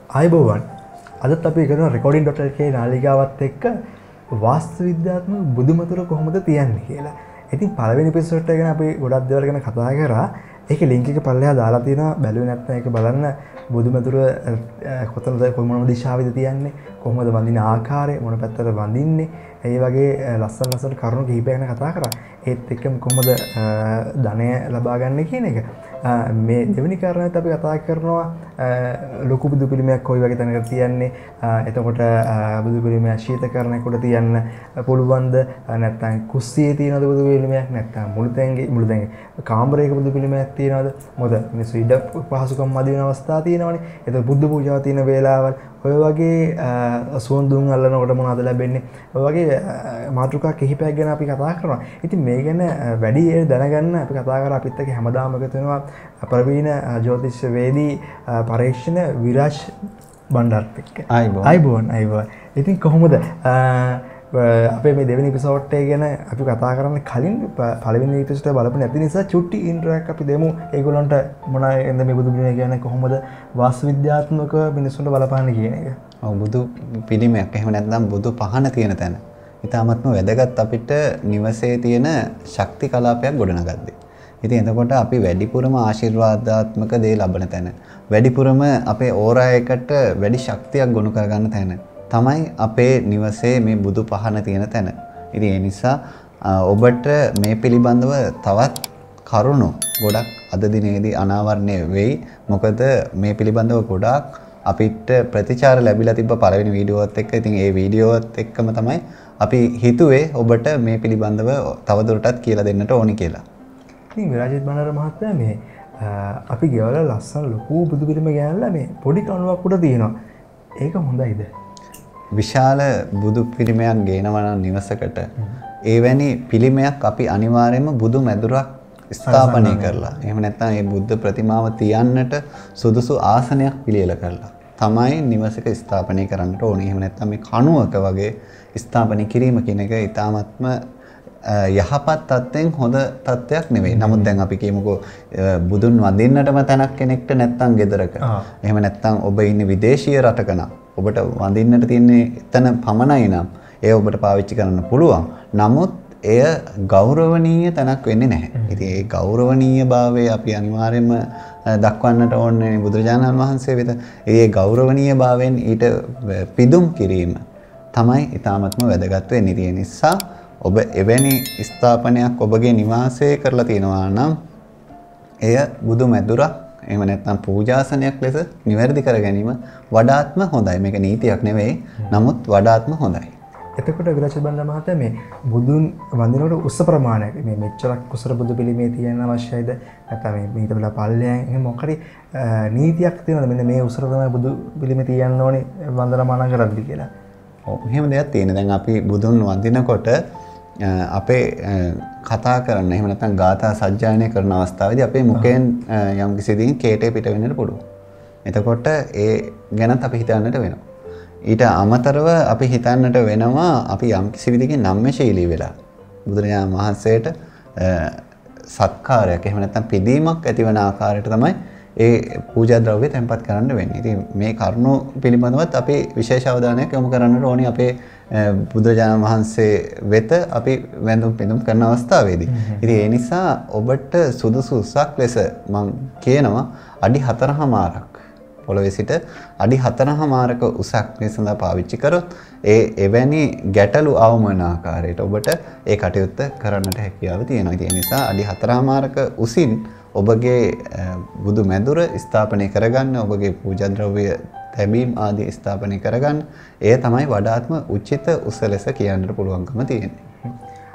ආයුබෝවන්. අදත් අපි කරන recording.lk නාලිකාවත් එක්ක වාස්තු විද්‍යාත්මක බුදුමතුර කොහොමද තියන්නේ කියලා. ඉතින් පළවෙනි එපිසෝඩ් එක ගැන අපි ගොඩක් දේවල් ගැන කතා කරා. ඒකේ link එක පල්ලෙහා දාලා තියෙනවා. බැලුවේ නැත්නම් ඒක බලන්න. බුදුමතුර කොතනද කොහොමද දිශාවෙද තියන්නේ? කොහොමද වඳින ආකාරය? මොන පැත්තට වඳින්නේ? ඒ වගේ ලස්සන කරුණු කිහිපයක් ගැන කතා කරා. ඒත් එක්කම කොහොමද ධනය ලබා ගන්න කියන එක. මේ දෙවෙනි කාරණාවත් අපි කතා කරනවා ලොකු බුදු පිළිමයක් කොයි වගේ තැනකට තියන්නේ. එතකොට බුදු පිළිමය ශීතකරණයකට තියන්න පුළුවන්ද? නැත්නම් කුස්සියේ තියනද බුදු පිළිමයක්? නැත්නම් මුළුතැන්ගේ කාමරයක බුදු පිළිමයක් තියනවද? මොකද මිනිස්සු ඉඩ පහසුකම් මදි වෙන අවස්ථා තියෙනවනේ. එතකොට බුද්ධ පූජාව තියෙන වේලාවල් ඔය වගේ සුවඳුන් අල්ලනකොට මොනවද ලැබෙන්නේ? ඔය වගේ මාතෘකා කිහිපයක් ගැන අපි කතා කරනවා. ඉතින් මේ ගැන වැඩි දැනගන්න අපි කතා කරා අපිත් එක්ක හැමදාම එකතු වෙනවා ප්‍රවීණ ජ්‍යොතිෂ වේදී පරීක්ෂණ විරාජ් බණ්ඩාරත් එක්ක. ආයිබෝන්. ඉතින් කොහොමද අපේ මේ දෙවෙනි එපිසෝඩ් එක ගැන අපි කතා කරන්න කලින් පළවෙනි එපිසෝඩ් එක බලපු නැති නිසා චුට්ටි ඉන්ට්‍රෝ එකක් අපි දෙමු. ඒගොල්ලන්ට මොනවාද මේ බුදු පිළිමය කියන්නේ කොහොමද වාස්තු විද්‍යාත්මකව මිනිස්සුන්ට බලපාන්නේ කියන එක. ඔව් බුදු පිළිමයක් එහෙම නැත්නම් බුදු පහන තියෙන තැන. ඊටාත්ම වැදගත් අපිට නිවසේ තියෙන ශක්ති කලාපයක් ගොඩනගද්දී. ඉතින් එතකොට අපි වැඩිපුරම ආශිර්වාදාත්මක දේ ලබන තැන. වැඩිපුරම අපේ ඕරා එකට වැඩි ශක්තියක් ගොනු කරගන්න තැන. තමයි අපේ නිවසේ මේ බුදු පහන තියෙන තැන. ඉතින් ඒ නිසා ඔබට මේ පිළිබඳව තවත් කරුණු ගොඩක් අද දිනේදී අනාවරණය වෙයි. මොකද මේ පිළිබඳව ගොඩක් අපිට ප්‍රතිචාර ලැබිලා තිබ්බ පළවෙනි වීඩියෝවත් එක්ක. ඉතින් ඒ වීඩියෝවත් එක්කම තමයි අපි හිතුවේ ඔබට මේ පිළිබඳව තවදුරටත් කියලා දෙන්නට ඕනි කියලා. ඉතින් විරාජිත් බණ්ඩාර මහත්තයා මේ අපි ගෙවල ලස්සන ලොකු බුදු පිළිම ගෑනලා මේ පොඩි කණුවක් උඩ තියෙනවා. ඒක හොඳයිද? විශාල බුදු පිළිමයක් ගේනවා නම් නිවසකට එවැනි පිළිමයක් අපි අනිවාර්යයෙන්ම බුදු මැදුරක් ස්ථාපනය කරලා එහෙම නැත්නම් මේ බුද්ධ ප්‍රතිමාව තියන්නට සුදුසු ආසනයක් පිළියෙල කරලා තමයි නිවසක ස්ථාපනය කරන්නට ඕනේ. එහෙම නැත්නම් මේ කණුවක වගේ ස්ථාපනය කිරීම කියන එක ඊටාත්ම යහපත් තත්ත්වෙන් හොඳ තත්ත්වයක් නෙවෙයි. නමුත් දැන් අපි කියමුකෝ බුදුන් වඳින්නටම තැනක් කෙනෙක්ට නැත්නම් ගෙදරක. එහෙම නැත්නම් ඔබ ඉන්නේ විදේශීය රටක නම් ඔබට වඳින්නට තියෙන්නේ එතන පමණයි නම් ඒ ඔබට පාවිච්චි කරන්න පුළුවන්. නමුත් එය ගෞරවනීය තැනක් වෙන්නේ නැහැ. ඉතින් ඒ ගෞරවනීයභාවය අපි අනිවාර්යයෙන්ම දක්වන්නට ඕනේ බුදුරජාණන් වහන්සේ වෙත. ඒ ගෞරවනීයභාවයෙන් ඊට පිදුම් කිරීම තමයි ඊටාත්ම වැදගත් වෙන්නේ. ඒ නිසා ඔබ එවැනි ස්ථාපනයක් ඔබගේ නිවාසයේ කරලා තියෙනවා නම් එය බුදු මැදුරක් එහෙම නැත්නම් පූජාසනයක් ලෙස නිවැරදි කර ගැනීම වඩාත්ම හොඳයි. මේක නීතියක් නෙවෙයි. නමුත් වඩාත්ම හොඳයි. එතකොට විරාජ බණ්ඩාර මහත්තයා මේ බුදුන් වඳිනකොට උස ප්‍රමාණයක් මේ මෙච්චරක් කුසල බුදු පිළිමේ තියෙන අවශ්‍යයිද? නැත්නම් මේ ඊට වඩා පල්ලෙයන් එහෙම මොකක් හරි නීතියක් තියෙනවද? මෙන්න මේ උසර තමයි බුදු පිළිමේ තියන්න ඕනේ වන්දනමාන කරද්දී කියලා. ඔව් එහෙම දෙයක් තියෙන. දැන් අපි බුදුන් වඳිනකොට අපේ කතා කරන්න එහෙම නැත්නම් ගාථා සජ්ජායනය කරන අවස්ථාවේදී අපේ මුඛයෙන් යම් කිසි දෙයකින් කේටේ පිට වෙන්නට පුළුවන්. එතකොට ඒ ගැනත් අපි හිතන්නට වෙනවා. ඊට අමතරව අපි හිතන්නට වෙනවා අපි යම් කිසි විදිහකින් නම්‍යශීලී වෙලා බුදුරජාණන් වහන්සේට සත්කාරයක් එහෙම නැත්නම් පිදීමක් ඇතිවන ආකාරයට තමයි ඒ පූජා ද්‍රව්‍ය තැන්පත් කරන්න වෙන්නේ. ඉතින් මේ කරුණු පිළිබඳවත් අපි විශේෂ අවධානයක් යොමු කරන්නට ඕනේ අපේ බුදුරජාණන් වහන්සේ වෙත අපි වැඳුම් පිඳුම් කරන අවස්ථාවේදී. ඉතින් ඒ නිසා ඔබට සුදුසු උසක් ලෙස මම කියනවා අඩි 4මාරක් පොළවේ සිට අඩි 4මාරක උසක් මේ සඳහා පාවිච්චි කරොත් ඒ එවැනි ගැටලු අවමන ආකාරයට ඔබට ඒ කටයුත්ත කරන්නට හැකියාව තියෙනවා. ඉතින් ඒ නිසා අඩි 4මාරක උසින් ඔබගේ බුදු මැදුර ස්ථාපනය කරගන්න ඔබගේ පූජා ද්‍රව්‍ය තැබීම් ආදී ස්ථාපනය කරගන්න එය තමයි වඩාත්ම උචිත උස ලෙස කියන්නට පුළුවන්කම තියෙන්නේ.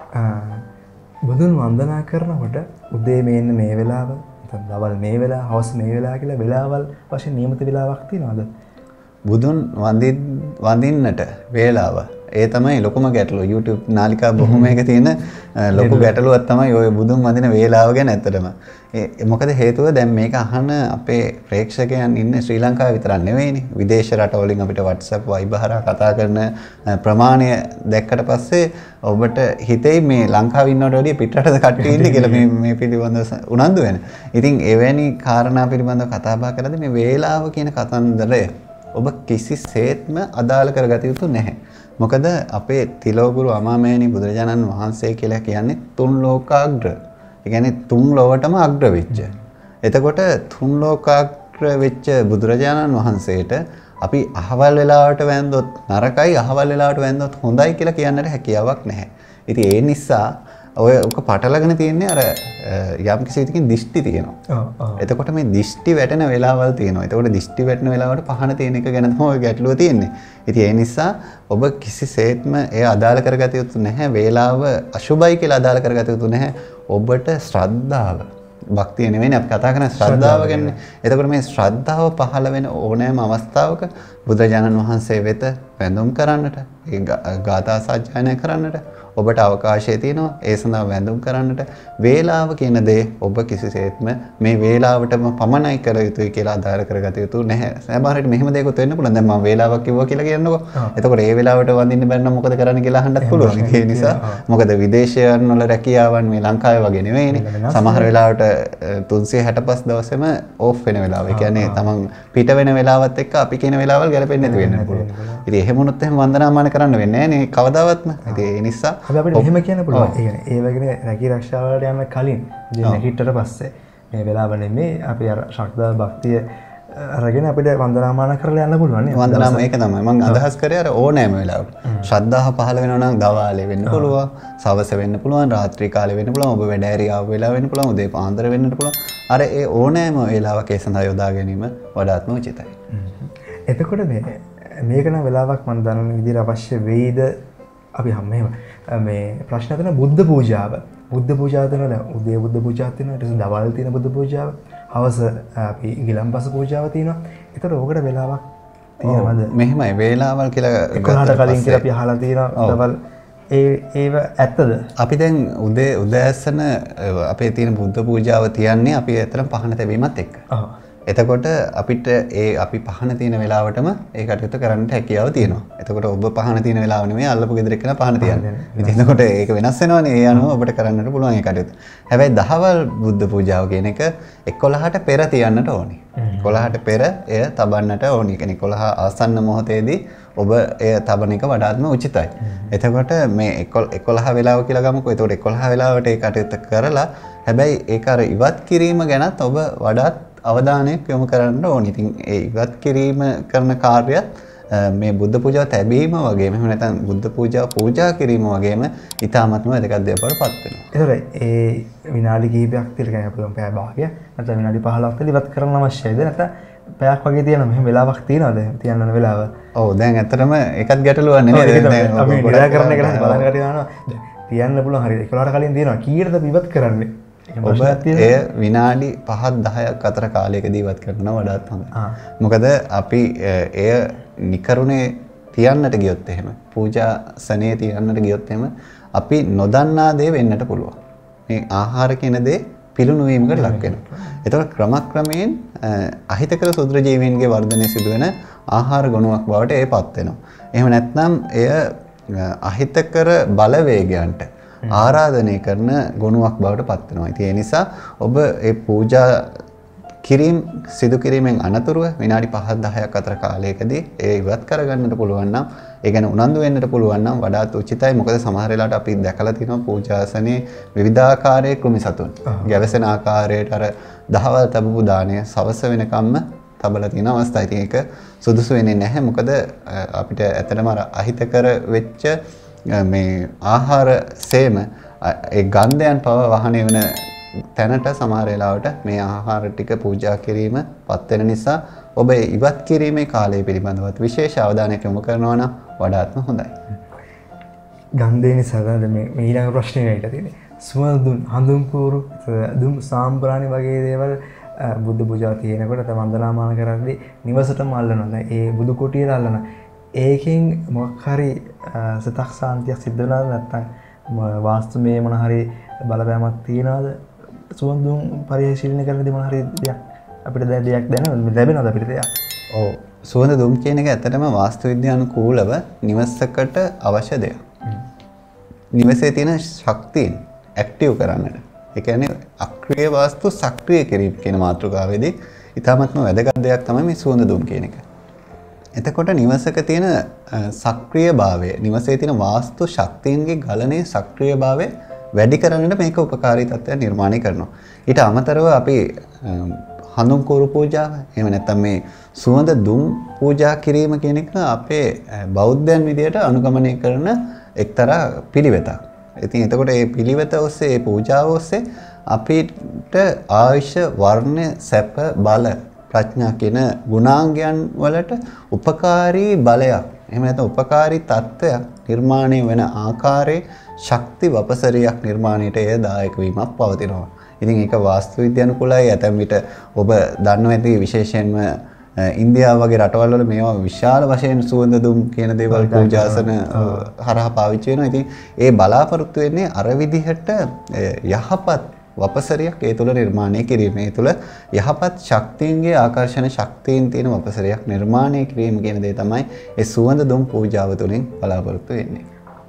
බුදුන් වන්දනා කරනකොට උදේ මේන්න මේ වෙලාව, දවල් මේ වෙලාව, හවස මේ වෙලාව කියලා වෙලාවල් වශයෙන් නියමිත වෙලාවක් තියනවාද? බුදුන් වඳින්නට වේලාව ඒ තමයි ලොකුම ගැටලුව. YouTube නාලිකා බොහොමයක තියෙන ලොකු ගැටලුවක් තමයි ඔය බුදුන් වඳින වේලාව ගැන ඇත්තටම. මොකද හේතුව දැන් මේක අහන අපේ ප්‍රේක්ෂකයන් ඉන්නේ ශ්‍රී ලංකාවේ විතරක් නෙවෙයිනේ. විදේශ රටවලින් අපිට WhatsApp Viber හරහා කතා කරන ප්‍රමාණය දැක්කට පස්සේ ඔබට හිතෙයි මේ ලංකාවේ ඉන්නවට වැඩිය පිටරටද කට්ටිය ඉන්නේ කියලා මේ පිළිබඳව උනන්දු වෙන. ඉතින් එවැනි කාරණා පිළිබඳව කතා බහ කරද්දී මේ වේලාව කියන කතන්දරය ඔබ කිසිසේත්ම අදාළ කරගත යුතු නැහැ. මොකද අපේ තිලෝගුරු අමාමෑණි බුදුරජාණන් වහන්සේ කියලා කියන්නේ තුන් ලෝකාග්‍ර. ඒ කියන්නේ තුන් ලොවටම අග්‍ර වෙච්ච. එතකොට තුන් ලෝකාග්‍ර වෙච්ච බුදුරජාණන් වහන්සේට අපි අහවල් වෙලාවට වැන්දොත් නරකයි අහවල් වෙලාවට වැන්දොත් හොඳයි කියලා කියන්නට හැකියාවක් නැහැ. ඉතින් ඒ නිසා ඔය ඔක පටලගෙන තියෙන්නේ අර යම් කිසි විදිහකින් දිෂ්ටි තියෙනවා. එතකොට මේ දිෂ්ටි වැටෙන වෙලාවල් තියෙනවා. එතකොට දිෂ්ටි වැටෙන වෙලාවට පහන තියෙන එක ගැන තමයි ඔය ගැටලුව තියෙන්නේ. ඉතින් ඒ නිසා ඔබ කිසිසේත්ම ඒ අදාළ කරගත යුතු නැහැ. වේලාව අශුභයි කියලා අදාළ කරගත යුතු නැහැ. ඔබට ශ්‍රද්ධාව භක්තිය නෙවෙයි අපි කතා කරන්නේ ශ්‍රද්ධාව ගැන. එතකොට මේ ශ්‍රද්ධාව පහළ වෙන ඕනෑම අවස්ථාවක බුදුරජාණන් වහන්සේ වෙත වැඳුම් කරන්නට, ඒ ගාථා සජ්ජායනා කරන්නට ඔබට අවකාශය තියෙනවා. ඒ සඳහා වැඳුම් කරන්නට වේලාව කියන දේ ඔබ කිසිසේත්ම මේ වේලාවටම පමණයි කර යුතුයි කියලා අදාළ කරගත යුතු නැහැ. සමහරවිට මෙහෙම දෙයක්ත් වෙන්න පුළුවන්. දැන් මම වේලාවක් කිව්වා කියලා කියන්නකො. එතකොට ඒ වේලාවට වඳින්න බැරි නම් මොකද කරන්න කියලා අහන්නත් පුළුවන්. ඒ නිසා මොකද විදේශයන් වල රැකියාවන් මේ ලංකාවේ වගේ නෙවෙයිනේ. සමහර වෙලාවට 365 දවසෙම ඕෆ් වෙන වෙලාව. ඒ කියන්නේ තමන් පිට වෙන වෙලාවත් එක්ක අපි කියන වෙලාවල් ගැලපෙන්නේ නැති වෙන්න පුළුවන්. ඉතින් එහෙම වුණොත් එහෙම වන්දනාමාන කරන්න වෙන්නේ නැහැ නේ කවදාවත්ම. ඉතින් ඒ නිසා අපිට මෙහෙම කියන්න පුළුවන්. ඒ කියන්නේ ඒ වගේ රැකී ආරක්ෂා වලට යන්න කලින් නැගිටට පස්සේ මේ වෙලාව නෙමේ අපි අර ශ්‍රද්ධා භක්තිය අරගෙන අපිට වන්දනාමාන කරලා යන්න පුළුවන් නේ. වන්දනාම ඒක තමයි මම අදහස් කරේ අර ඕනෑම වෙලාවකට. ශ්‍රද්ධාව පහළ වෙනවා නම් දවාලේ වෙන්න පුළුවන්, සවස වෙන්න පුළුවන්, රාත්‍රී කාලේ වෙන්න පුළුවන්, ඔබ වැඩ ඇරියාව වෙලාව වෙන්න පුළුවන්, උදේ පාන්දර වෙන්න පුළුවන්. අර ඒ ඕනෑම වෙලාවක ඒ සඳහා යොදා ගැනීම වඩාත්ම උචිතයි. එතකොට මේක නම් වෙලාවක් මම දන්න විදිහට අවශ්‍ය වෙයිද? අපි හැමෝම මේ ප්‍රශ්න කරන බුද්ධ පූජාව. බුද්ධ පූජාව දෙනවා දැන් උදේ බුද්ධ පූජාවක් තියෙනවා. ඊට පස්සේ දවල් තියෙන බුද්ධ පූජාව. හවස අපි ගිලන්පස පූජාව තියෙනවා. ඒතර ඕකට වෙලාවක් තියෙනවද? මෙහෙමයි වේලාවල් කියලා 11ට කලින් කියලා අපි අහලා තියෙනවා. දවල් ඒව ඇත්තද? අපි දැන් උදේ උදෑසන අපේ තියෙන බුද්ධ පූජාව තියන්නේ අපි ඇත්තටම පහන තැබීමත් එක්ක. එතකොට අපිට ඒ අපි පහන තියෙන වෙලාවටම ඒ කටයුතු කරන්නට හැකියාව තියෙනවා. එතකොට ඔබ පහන තියෙන වෙලාව නෙමෙයි අල්ලපු ගෙදර එක්කන පහන තියන්නේ. ඉතින් එතකොට ඒක වෙනස් වෙනවනේ. ඒ අනුව ඔබට කරන්නට පුළුවන් ඒ කටයුතු. හැබැයි දහවල් බුද්ධ පූජාව කියන එක 11ට පෙර තියන්නට ඕනේ. 11ට පෙර එය තබන්නට ඕනේ. කියන්නේ 11 ආසන්න මොහොතේදී ඔබ එය තබන එක වඩාත්ම උචිතයි. එතකොට මේ 11 වෙලාව කියලා ගමුකෝ. එතකොට 11 වෙලාවට ඒ කටයුතු කරලා හැබැයි ඒක අර ඉවත් කිරීම ගැනත් ඔබ වඩාත් අවධානයක් යොමු කරන්න ඕනේ. ඉතින් ඒ ඉවත් කිරීම කරන කාර්යයත් මේ බුද්ධ පූජාව තැබීම වගේම එහෙම නැත්නම් බුද්ධ පූජාව පූජා කිරීම වගේම ඊටාත්ම වැදගත් දෙයක් බවට පත් වෙනවා. ඒතර ඒ විනාඩි කිහිපයක් තිරගෙන අපිට පැය භාගය නැත්නම් විනාඩි 15ක් විතර ඉවත් කරන්න අවශ්‍යයිද? නැත්නම් පැයක් වගේ තියෙනවා මෙහෙම වෙලාවක් තියෙනවද? තියන්න ඕන වෙලාව. ඔව් දැන් ඇත්තටම ඒකත් ගැටලුවක් නෙමෙයි. දැන් අපි නිරාකරණය කරලා බලන්න කටියනවා. තියන්න පුළුවන් හරියට 11ට කලින් තියෙනවා. කීයටද අපි ඉවත් කරන්නේ? ඔබ එය විනාඩි 5-10ක් අතර කාලයකදී ඉවත් කරනවා වඩාත් හොඳයි. මොකද අපි එය නිකරුණේ තියන්නට ගියොත් එහෙම පූජාසනයේ තියන්නට ගියොත් එහෙම අපි නොදන්නා දේ වෙන්නට පුළුවන්. මේ ආහාර කියන දේ පිළුණු වීමකට ලක් වෙනවා. ඒතකොට ක්‍රමක්‍රමයෙන් අහිතකර සුද්ධ ජීවීන්ගේ වර්ධනය සිදුවෙන ආහාර ගුණයක් බවට ඒපත් වෙනවා. එහෙම නැත්නම් එය අහිතකර බලවේගයන්ට ආරාධනය කරන ගුණයක් බවට පත් වෙනවා. ඉතින් ඒ නිසා ඔබ මේ පූජා කිරීම සිදු කිරීමෙන් අනතුරුව විනාඩි 5-10ක් අතර කාලයකදී ඒ ඉවත් කරගන්නට පුළුවන් නම් ඒ ගැන උනන්දු වෙන්නට පුළුවන් නම් වඩාත් උචිතයි. මොකද සමහර වෙලාවට අපි දැකලා තියෙනවා පූජාසනයේ විවිධාකාරයේ කෘමි සතුන් ගැවසෙන ආකාරයට අර දහවල් තබපු දාණය සවස වෙනකම්ම තබලා තියෙන අවස්ථා. ඉතින් ඒක සුදුසු වෙන්නේ නැහැ. මොකද අපිට ඇත්තටම අර අහිතකර වෙච්ච මේ ආහාර සේම ඒ ගන්ධයන් පව වහණය වෙන තැනට සමහර වෙලාවට මේ ආහාර ටික පූජා කිරීම පත් වෙන නිසා ඔබ ඉවත් කිරීමේ කාලය පිළිබඳව විශේෂ අවධානයක් යොමු කරනවා නම් වඩාත්ම හොඳයි. ගන්ධය නිසා මේ ඊළඟ ප්‍රශ්නේ ඇවිල්ලා තියෙන්නේ. සුවඳුන් හඳුන්කూరు දුම් සාම්ප්‍රාණි වගේ දේවල් බුද්ධ පූජාව තියෙනකොට තම වන්දනාමාන කරද්දී නිවසටම අල්ලනවා. ඒ බුදු කුටියට අල්ලනවා. ඒකෙන් මොකක් හරි සිතක් සාන්තියක් සිද්ධ වෙනවද නැත්නම් වාස්තුමය මොන හරි බලපෑමක් තියනවද? සුවඳුන් පරිශීලනය කරනදී මොන හරි දෙයක් අපිට දෙයක් දැනෙනවද? ලැබෙනවද අපිට දෙයක්? ඔව් සුවඳ දුම් කියන එක ඇත්තටම වාස්තු විද්‍යානුකූලව නිවසකට අවශ්‍ය දෙයක්. නිවසේ තියෙන ශක්තිය ඇක්ටිව් කරන්නට. ඒ කියන්නේ අක්‍රීය වාස්තු සක්‍රිය කිරීම කියන මාතෘකාවේදී ඊටාත්ම වැදගත් දෙයක් තමයි මේ සුවඳ දුම් කියන එක. එතකොට නිවසක තියෙන සක්‍රියභාවය, නිවසේ තියෙන වාස්තු ශක්තියන්ගේ ගලණයේ සක්‍රියභාවය වැඩි කරන්නට මේක උපකාරී තත්ත්වයක් නිර්මාණය කරනවා. ඊට අමතරව අපි හඳුන් කුරු පූජාව, එහෙම නැත්නම් මේ සුවඳ දුම් පූජා කිරීම කියන එක අපේ බෞද්ධයන් විදියට අනුගමනය කරන එක්තරා පිළිවෙතක්. ඉතින් එතකොට මේ පිළිවෙත ඔස්සේ, මේ පූජාව ඔස්සේ අපිට ආයුෂ, වර්ණ, සැප, බල, ප්‍රඥා කියන ගුණාංගයන් වලට උපකාරී බලයක්, එහෙම නැත්නම් උපකාරී තත්ත්වයක් නිර්මාණය වෙන ආකාරයේ ශක්ති වපසරියක් නිර්මාණයට එය දායක වීමක් පවතිනවා. ඉතින් ඒක වාස්තු විද්‍යානුකූලයි. ඇතැම් විට ඔබ දන්නවා ඇති විශේෂයෙන්ම ඉන්දියාව වගේ රටවල් වල මේවා විශාල වශයෙන් සුවඳ දුම් කියන දේවල් පූජාසන හරහා පාවිච්චි වෙනවා. ඉතින් ඒ බලාපොරොත්තු වෙන්නේ අර විදිහට යහපත් වපසරියක් ඒ තුළ නිර්මාණය කිරීම. ඒ තුළ යහපත් ශක්තියන්ගේ ආකර්ෂණ ශක්තියින් තියෙන වපසරියක් නිර්මාණය කිරීම කියන දේ තමයි ඒ සුවඳ දුම් පූජාව තුළින් බලාපොරොත්තු වෙන්නේ.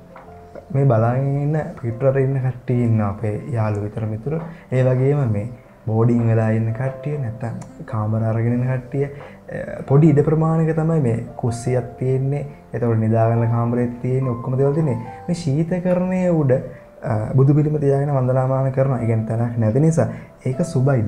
මේ බලාගෙන ඉන්න පිටරට ඉන්න කට්ටිය ඉන්නවා අපේ යාළුවෝ විතර මිතුරු. ඒ වගේම මේ බෝඩින් වෙලා ඉන්න කට්ටිය, නැත්තම් කාමර අරගෙන ඉන්න කට්ටිය පොඩි ඉඩ ප්‍රමාණයක තමයි මේ කුස්සියක් තියෙන්නේ. ඒතකොට නිදාගන්න කාමරෙත් තියෙන්නේ, ඔක්කොම දේවල් තියෙන්නේ. මේ ශීතකරණයේ උඩ බුදු පිළිම තියාගෙන වන්දනාමාන කරනවා. ඒ කියන්නේ තැනක් නැති නිසා ඒක සුබයිද?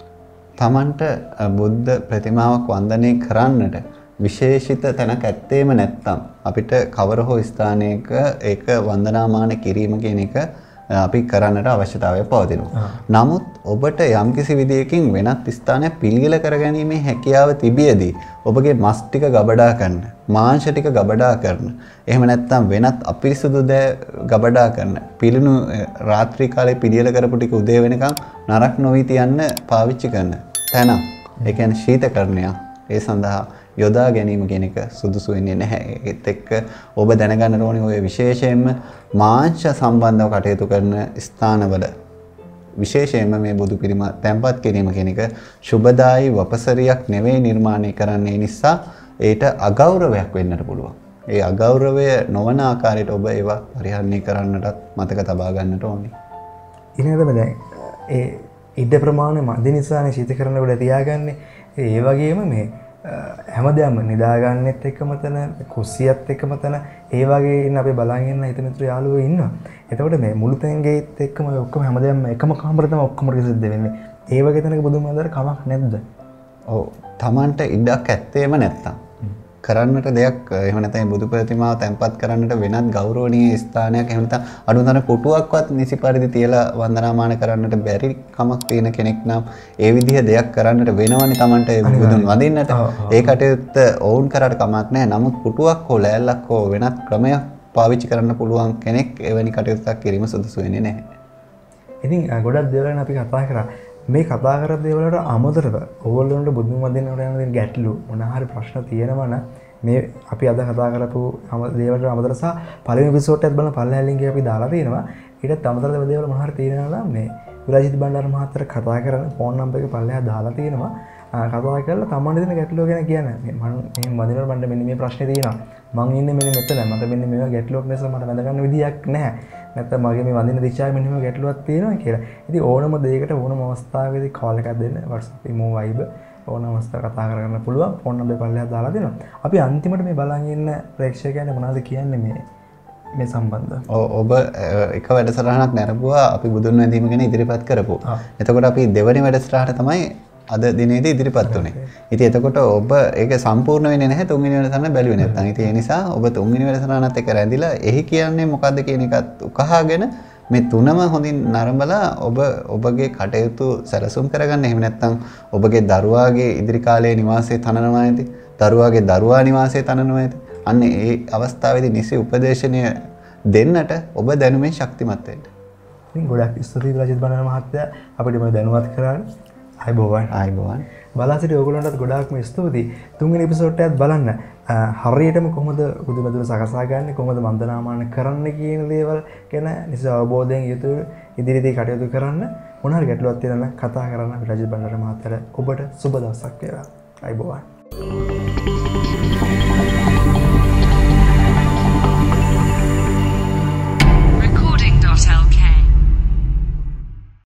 Tamanට බුද්ධ ප්‍රතිමාවක් වන්දනය කරන්නට විශේෂිත තැනක් ඇත්තේම නැත්නම් අපිට කවර හෝ ස්ථානයක ඒක වන්දනාමාන කිරීම කියන එක අපි කරන්නට අවශ්‍යතාවය පවතිනවා. නමුත් ඔබට යම්කිසි විදියකින් වෙනත් ස්ථානයක් පිළියෙල කරගැනීමේ හැකියාව තිබියදී ඔබගේ මස් ටික ගබඩා කරන, මාංශ ටික ගබඩා කරන, එහෙම නැත්නම් වෙනත් අපිරිසුදු දෑ ගබඩා කරන, පිළිණු රාත්‍රී කාලේ පිළියෙල කරපු ටික උදේ වෙනකන් නරක නොවි තියන්න පාවිච්චි කරන තැන. ඒ කියන්නේ ශීතකරණයක්. ඒ සඳහා යොදා ගැනීම කියන එක සුදුසු වෙන්නේ නැහැ. ඒත් එක්ක ඔබ දැනගන්න ඕනේ ඔය විශේෂයෙන්ම මාංශ සම්බන්ධව කටයුතු කරන ස්ථානවල විශේෂයෙන්ම මේ බුදු පිළිම තැන්පත් කිරීම කියන එක සුබදායි වපසරියක් නෙවෙයි නිර්මාණය කරන්නේ. නිසා ඒට අගෞරවයක් වෙන්නට පුළුවන්. ඒ අගෞරවය නොවන ආකාරයට ඔබ ඒවා පරිහරණය කරන්නටත් මතක තබා ගන්නට ඕනේ. ඊළඟට දැන් ඒ ඉඩ ප්‍රමාණය මදි නිසානේ ශීතකරණ වල තියාගන්නේ. ඒ වගේම මේ හැමදේම නිදාගන්නෙත් එක්කම තන, කුස්සියත් එක්කම තන, ඒ වගේ ඉන්න අපි බලන් ඉන්න හිත මිත්‍ර යාළුවෝ ඉන්නවා. එතකොට මේ මුළු තැන්ගේත් එක්කම ඔක්කොම හැමදේම එකම කාමරේ තමයි ඔක්කොම සිද්ධ වෙන්නේ. ඒ වගේ තැනක බුදුන් වහන්සේට කමක් නැද්ද? ඔව්. Tamanට ඉඩක් ඇත්තේම නැත්තම් කරන්නට දෙයක්, එහෙම නැත්නම් බුදු ප්‍රතිමාව තැන්පත් කරන්නට වෙනත් ගෞරවනීය ස්ථානයක්, එහෙම නැත්නම් අඩුතරම පුටුවක්වත් නිසි පරිදි තියලා වන්දනාමාන කරන්නට බැරි කමක් තියෙන කෙනෙක් නම් ඒ විදිහ දෙයක් කරන්නට වෙනවනේ Tamanට ඒ බුදුන් වඳින්නට. ඒ කටයුත්ත ඕන් කරාට කමක් නැහැ. නමුත් පුටුවක් හෝ ලෑල්ලක් හෝ වෙනත් ක්‍රමයක් පාවිච්චි කරන්න පුළුවන් කෙනෙක් එවැනි කටයුත්තක් කිරීම සුදුසු වෙන්නේ නැහැ. ඉතින් ගොඩක් දේවල් අපි කතා කරා. මේ කතා කර දේවල්වලට අමතරව ඕගොල්ලන්ට බුදුන් වදින්නට යන ගැටලු මොන හරි ප්‍රශ්න තියෙනවා නම් මේ අපි අද කතා කරපු දේවල්වලට අමතරව සහ පළවෙනි එපිසෝඩ් එකත් බලන පළවෙනි ලින්ක් එක අපි දාලා තියෙනවා. ඊටත් අමතරව දේවල් මොන හරි තියෙනවා නම් මේ විරාජිත බණ්ඩාර මහත්තයා කතා කරන ෆෝන් නම්බර් එක පල්ලෙහා දාලා තියෙනවා. කතා කරලා තමන්ට දෙන ගැටලුව ගැන කියන්න. මම වදිනකොට මට මෙන්න මේ ප්‍රශ්නේ තියෙනවා. මං ඉන්නේ මෙන්න මෙතන. මට මෙන්න මේවා ගැටලුවක් නිසා මට වැඳ ගන්න විදියක් නැහැ. නැත්නම් මගේ මේ වඳින දිශාවේ මෙන්න මේ ගැටලුවක් තියෙනවා කියලා. ඉතින් ඕනම දෙයකට ඕනම අවස්ථාවකදී කෝල් එකක් දෙන්න WhatsApp ඉමෝ Viber ඕනම අවස්ථාවක කතා කරගන්න පුළුවන්. ෆෝන් නම්බර් පල්ලෙහා දාලා දෙනවා. අපි අන්තිමට මේ බලන් ඉන්න ප්‍රේක්ෂකයන්ට මොනවද කියන්නේ මේ සම්බන්ධව? ඔබ එක වැඩසටහනක් නැරඹුවා අපි බුදුන් වැඳීම ගැන ඉදිරිපත් කරපු. එතකොට අපි දෙවෙනි වැඩසටහන තමයි අද දිනේදී ඉදිරිපත් වුණේ. ඉතින් එතකොට ඔබ ඒක සම්පූර්ණ වෙන්නේ නැහැ තුන්වෙනි වැඩසටහන බැලුවේ නැත්නම්. ඉතින් ඒ නිසා ඔබ තුන්වෙනි වැඩසටහනත් එක්ක රැඳිලා එහි කියන්නේ මොකද්ද කියන එකත් උකහාගෙන මේ තුනම හොඳින් නරඹලා ඔබගේ කටයුතු සැලසුම් කරගන්න. එහෙම නැත්නම් ඔබගේ දරුවාගේ ඉදිරි කාලයේ නිවාසයේ තනනවා ඇති. දරුවාගේ දරුවා නිවාසයේ තනනවා ඇති. අන්න ඒ අවස්ථාවේදී නිසි උපදේශනය දෙන්නට ඔබ දැනුමේ ශක්තිමත් වෙන්න. ඉතින් ගොඩක් ස්තුතියි රජිත් බණ්ඩාර මහත්තයා අපිට මේ දැනුවත් කරාට. ආයිබෝවන්. බලා සිටි ඔයගොල්ලන්ටත් ගොඩාක්ම ස්තුතියි. තුන්වෙනි එපිසෝඩ් එකත් බලන්න. හරියටම කොහොමද බුදුමැදුර සකසා ගන්න, කොහොමද වන්දනාමාන කරන්න කියන දේවල් ගැන නිසි අවබෝධයෙන් යුතුව ඉදිරියේදී කටයුතු කරන්න. මොන හරි ගැටලුවක් තියෙනවා නම් කතා කරන්න අපි රජිත් බණ්ඩාර මහත්තයාට. ඔබට සුබ දවසක් වේවා. ආයිබෝවන්.